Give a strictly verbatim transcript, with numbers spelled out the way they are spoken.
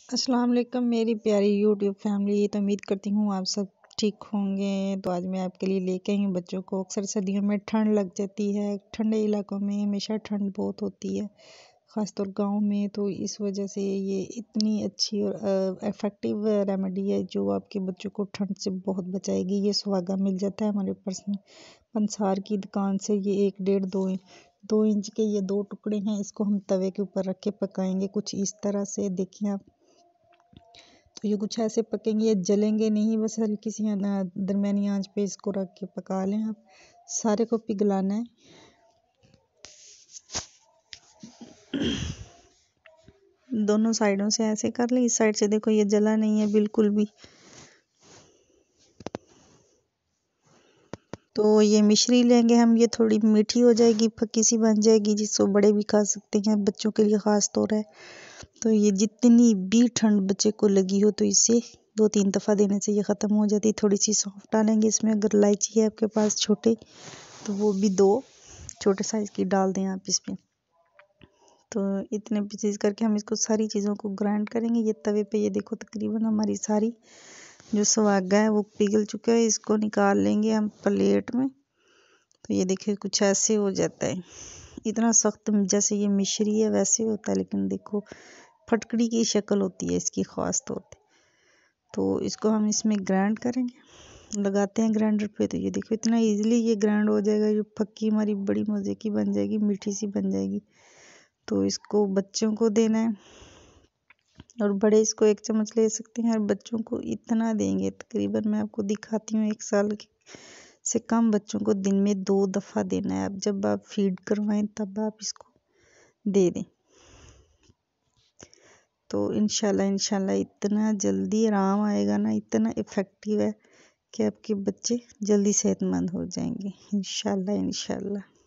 अस्सलाम वालेकुम मेरी प्यारी यूट्यूब फैमिली। तो उम्मीद करती हूँ आप सब ठीक होंगे। तो आज मैं आपके लिए लेके आई हूँ बच्चों को। अक्सर सर्दियों में ठंड लग जाती है, ठंडे इलाकों में हमेशा ठंड बहुत होती है, ख़ासतौर गांव में। तो इस वजह से ये इतनी अच्छी और इफ़ेक्टिव रेमेडी है जो आपके बच्चों को ठंड से बहुत बचाएगी। ये सुहागा मिल जाता है हमारे पर्सनल पंसार की दुकान से। ये एक डेढ़ दो दो इंच के ये दो टुकड़े हैं। इसको हम तवे के ऊपर रख के पकाएंगे कुछ इस तरह से। देखिए आप, तो ये कुछ ऐसे पकेंगे, ये जलेंगे नहीं, बस हल्की सी दरमियानी आंच पे इसको रख के पका लें। आप सारे को पिघलाना है। दोनों साइडों से ऐसे कर लें। इस साइड से देखो ये जला नहीं है बिल्कुल भी। तो ये मिश्री लेंगे हम, ये थोड़ी मीठी हो जाएगी, फक्की सी बन जाएगी, जिसको बड़े भी खा सकते हैं, बच्चों के लिए ख़ास तौर है। तो ये जितनी भी ठंड बच्चे को लगी हो तो इसे दो तीन दफ़ा देने से ये ख़त्म हो जाती है। थोड़ी सी सौंफ डालेंगे इसमें, अगर इलायची है आपके पास छोटे तो वो भी दो छोटे साइज़ की डाल दें आप इसमें। तो इतने पीसेस करके हम इसको सारी चीज़ों को ग्राइंड करेंगे। ये तवे पे ये देखो तकरीबन हमारी सारी जो सुहागा है वो पिघल चुका है। इसको निकाल लेंगे हम प्लेट में। तो ये देखिए कुछ ऐसे हो जाता है, इतना सख्त जैसे ये मिश्री है वैसे होता है, लेकिन देखो फटकड़ी की शक्ल होती है इसकी ख़ास तौर पे। तो इसको हम इसमें ग्राइंड करेंगे, लगाते हैं ग्राइंडर पे। तो ये देखो इतना इजीली ये ग्राइंड हो जाएगा। ये फक्की हमारी बड़ी मज़े की बन जाएगी, मीठी सी बन जाएगी। तो इसको बच्चों को देना है और बड़े इसको एक चम्मच ले सकते हैं। और बच्चों को इतना देंगे, तकरीबन मैं आपको दिखाती हूँ, एक साल से कम बच्चों को दिन में दो दफ़ा देना है। अब जब आप फीड करवाएं तब आप इसको दे दें। तो इंशाल्लाह इंशाल्लाह इतना जल्दी आराम आएगा ना, इतना इफ़ेक्टिव है कि आपके बच्चे जल्दी सेहतमंद हो जाएंगे इंशाल्लाह इंशाल्लाह।